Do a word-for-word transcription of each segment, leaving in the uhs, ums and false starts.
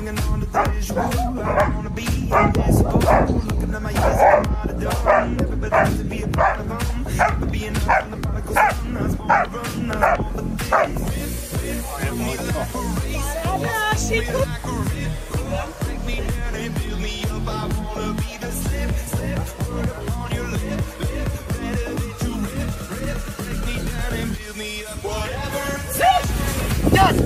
clinging on to the visual. I don't wanna be invisible. Looking at my years, I'm out of done. Everybody wants to be a part of them. But being up on the prodigal son, I was born to run. I was born to dance. Rip me like a race. Rip me like a rip. Take me down and build me up. I wanna be the slip, slip. Word upon your lip, lip. Better that you rip, rip. Take me down and build me up. Whatever it takes. Yes!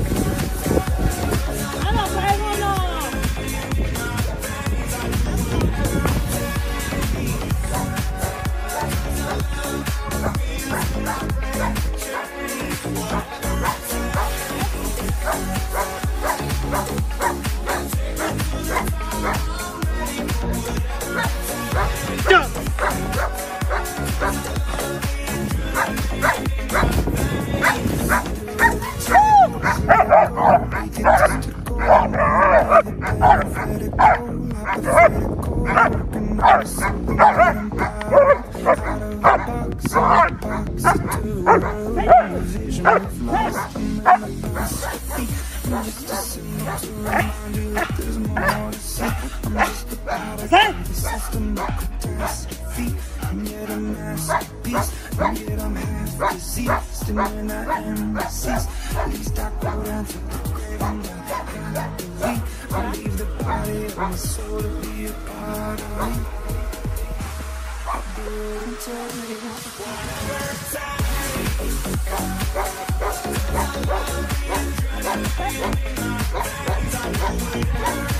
Whatever